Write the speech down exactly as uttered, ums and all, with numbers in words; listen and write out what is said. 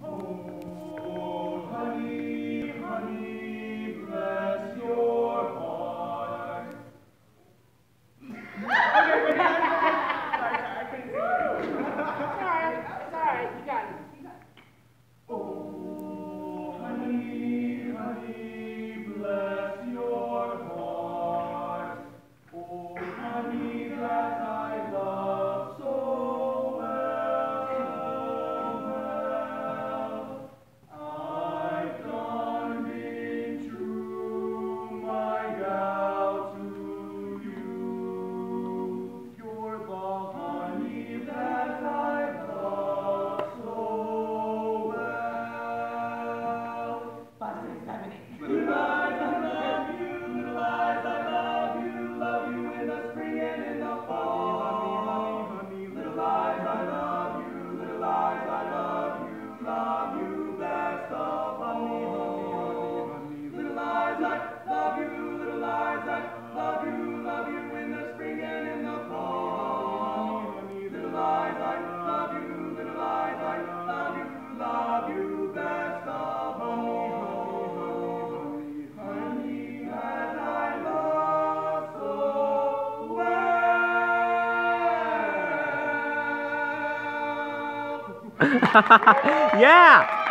Oh, honey, honey, bless your heart. Okay, wait, sorry, I couldn't see you. Sorry, sorry, you got it. You got it. Oh, honey, honey, bless your heart. Oh, honey, that I love so well, so well. I've done been true, my gal, to you. You're the honey that I love so well. Five, six, seven, eight. Little eyes, I love you, little eyes, I love you, love you in the spring and in the fall. Little eyes, I love you, little eyes, I love you, love you best of all. Little eyes, I love you, little eyes, I love you, love you in the spring and in the fall. Little eyes, I love you, little eyes, I love you, love you best of all. Honey that I love so well. Yeah!